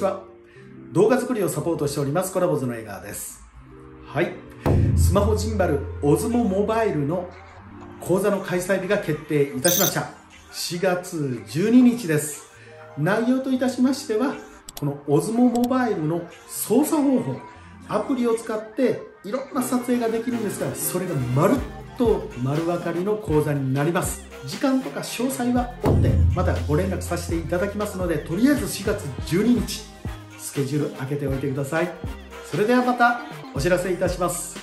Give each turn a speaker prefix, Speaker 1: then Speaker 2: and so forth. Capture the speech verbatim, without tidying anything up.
Speaker 1: にちは。動画作りをサポートしておりますコラボズの江川です。はい、スマホジンバル オズモ モバイルの講座の開催日が決定いたしました。しがつじゅうににちです。内容といたしましては、この オズモ モバイルの操作方法、アプリを使っていろんな撮影ができるんですが、それがまるっと丸分かりの講座になります。時間とか詳細は追ってまたご連絡させていただきますので、とりあえずしがつじゅうににちスケジュール開けておいてください。それではまたお知らせいたします。